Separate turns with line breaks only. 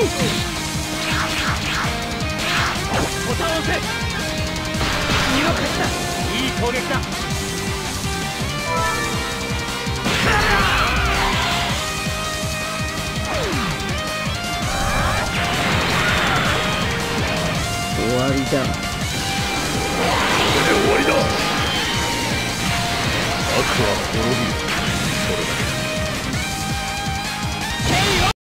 ボタンを押せ。君の勝ちだ。いい攻撃だ。
終わりだ。